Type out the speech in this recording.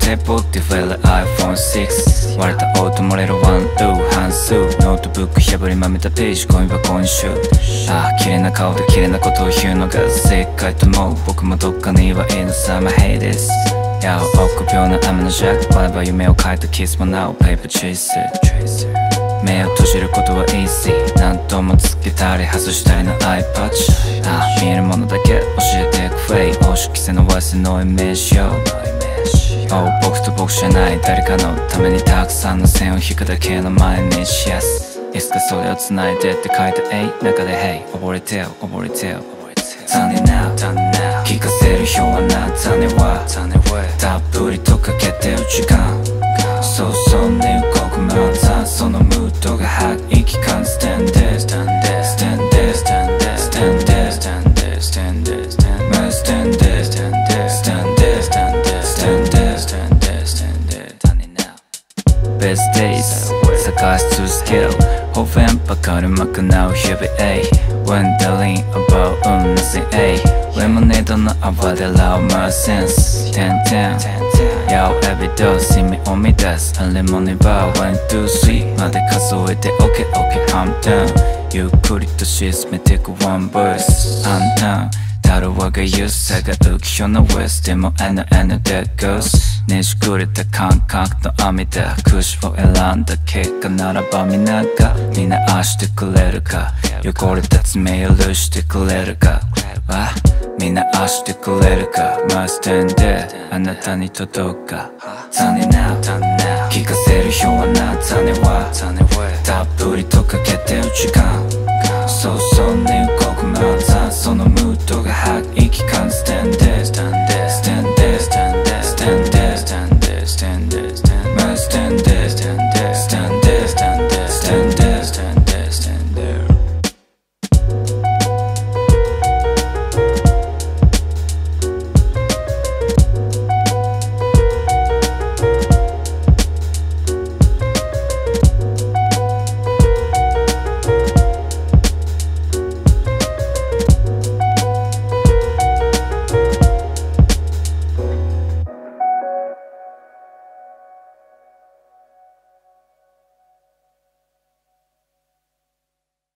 テポって増える iPhone6 割れた音漏れるワンルー半数ノートブック破りまめたページゴミ箱にシューああ綺麗な顔で綺麗なことを言うのが正解と思う僕もどっかにはいるのさまヘイですや臆病な雨のジャックバレバ夢を描いたキスもなおペーパーチェイス目を閉じることは easy 何ともつけたり外したりの iPad ああ見えるものだけ教えてくフェイ公式性のわせのイメージよ僕と僕じゃない誰かのためにたくさんの線を引くだけの毎日 Yes いつかそれを繋いでって書いた A 中で Hey 溺れてよ溺れてよ種な聞かせるような種はたっぷりとかけてる時間そうそうね動くまたそのムードが吐息感 Stand there Stand there Stand there Stand there Stand there Stand there Stand there Stand there Stand there Stand there Stand there Stand there Stand there Stand there 種な Best days 探し続ける方言ばかりまくなう日々 Wondering about nothing Lemonade の泡で Love my sense Yo every day see me を乱す Lemonade bar 1 2 3まで数えて OKOK I'm down ゆっくりと沈めてく One verse I'm downたるわが優さが浮世の West でも N that goes ねじくれた感覚の網だ串を選んだ結果ならば皆がみんな愛してくれるか汚れた爪許してくれるかみんな愛してくれるか My stand there あなたに届くか種な聞かせるような種はたっぷりとかけてる時間